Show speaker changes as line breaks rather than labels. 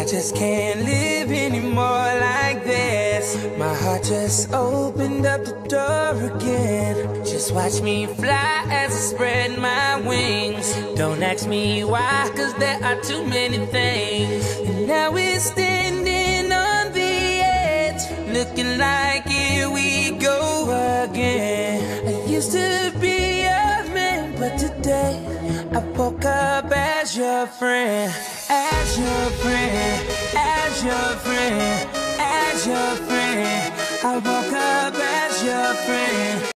just can't live anymore like this. My heart just opened up the door again. Just watch me fly as I spread my wings. Don't ask me why, cause there are too many things. And now we're standing on the edge, looking like here we go again. I used to be a man, but today I woke up as your friend. As your friend, as your friend, as your friend. I woke up as your friend.